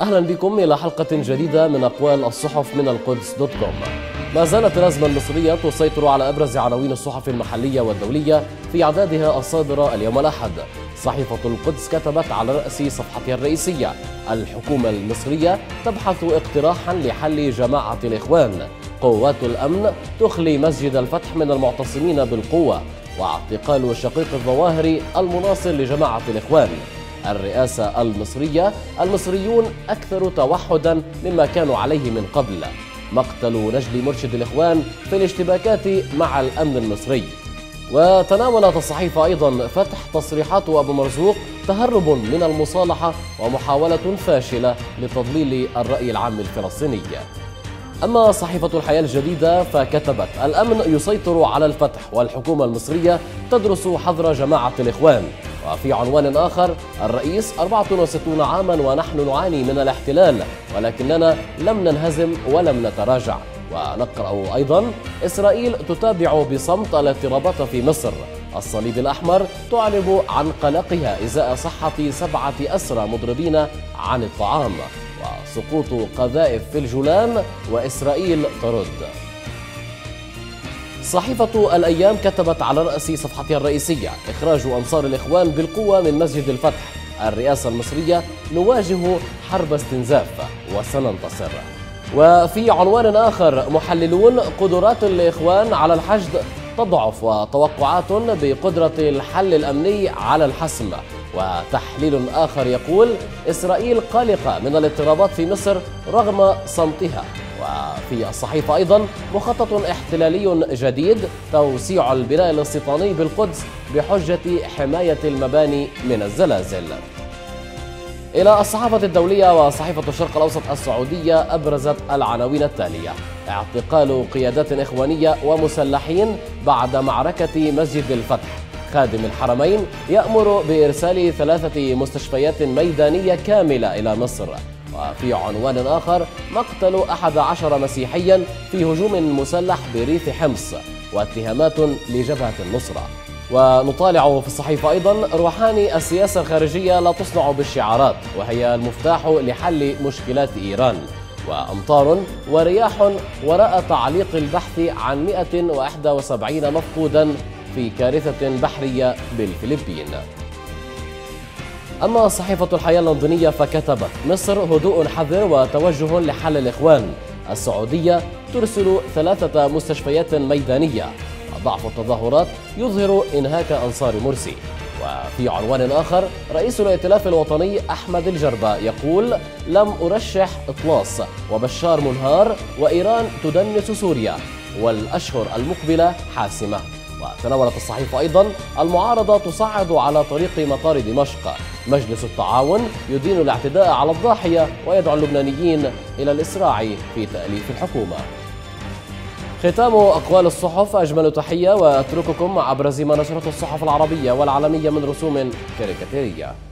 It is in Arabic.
أهلا بكم إلى حلقة جديدة من أقوال الصحف من القدس دوت كوم. ما زالت الأزمة المصرية تسيطر على أبرز عناوين الصحف المحلية والدولية في أعدادها الصادرة اليوم الأحد. صحيفة القدس كتبت على رأس صفحتها الرئيسية: الحكومة المصرية تبحث اقتراحا لحل جماعة الإخوان، قوات الأمن تخلي مسجد الفتح من المعتصمين بالقوة، واعتقال شقيق الظواهري المناصر لجماعة الإخوان. الرئاسة المصرية: المصريون أكثر توحدا مما كانوا عليه من قبل. مقتل نجل مرشد الإخوان في الاشتباكات مع الأمن المصري. وتناولت الصحيفة أيضا فتح تصريحات أبو مرزوق تهرب من المصالحة ومحاولة فاشلة لتضليل الرأي العام الفلسطيني. أما صحيفة الحياة الجديدة فكتبت: الأمن يسيطر على الفتح والحكومة المصرية تدرس حظر جماعة الإخوان. وفي عنوان آخر: الرئيس 64 عاما ونحن نعاني من الاحتلال ولكننا لم ننهزم ولم نتراجع. ونقرأ أيضا: إسرائيل تتابع بصمت الاضطرابات في مصر. الصليب الأحمر تعلن عن قلقها إزاء صحة 7 أسرى مضربين عن الطعام. وسقوط قذائف في الجولان وإسرائيل ترد. صحيفة الأيام كتبت على رأس صفحتها الرئيسية: إخراج أنصار الإخوان بالقوة من مسجد الفتح. الرئاسة المصرية: نواجه حرب استنزاف وسننتصر. وفي عنوان آخر: محللون قدرات الإخوان على الحشد تضعف وتوقعات بقدرة الحل الأمني على الحسم. وتحليل آخر يقول: إسرائيل قلقة من الاضطرابات في مصر رغم صمتها. وفي الصحيفة أيضا: مخطط احتلالي جديد، توسيع البناء الاستيطاني بالقدس بحجة حماية المباني من الزلازل. إلى الصحافة الدولية، وصحيفة الشرق الأوسط السعودية أبرزت العناوين التالية: اعتقال قيادات إخوانية ومسلحين بعد معركة مسجد الفتح. خادم الحرمين يأمر بإرسال 3 مستشفيات ميدانية كاملة إلى مصر. وفي عنوان آخر: مقتل 11 مسيحيا في هجوم مسلح بريف حمص واتهامات لجبهة النصرة. ونطالع في الصحيفة أيضا: روحاني: السياسة الخارجية لا تصنع بالشعارات وهي المفتاح لحل مشكلات إيران. وأمطار ورياح وراء تعليق البحث عن 171 مفقودا في كارثة بحرية بالفلبين. أما صحيفة الحياة اللندنية فكتبت: مصر هدوء حذر وتوجه لحل الإخوان. السعودية ترسل 3 مستشفيات ميدانية. ضعف التظاهرات يظهر إنهاك أنصار مرسي. وفي عنوان آخر: رئيس الائتلاف الوطني أحمد الجربة يقول: لم أرشح إطلاس وبشار منهار وإيران تدنس سوريا والأشهر المقبلة حاسمة. وتناولت الصحيفة أيضا: المعارضة تصعد على طريق مطار دمشق. مجلس التعاون يدين الاعتداء على الضاحية ويدعو اللبنانيين إلى الإسراع في تأليف الحكومة. ختام أقوال الصحف. أجمل تحية وأترككم مع أبرز ما نشرته الصحف العربية والعالمية من رسوم كاريكاتيرية.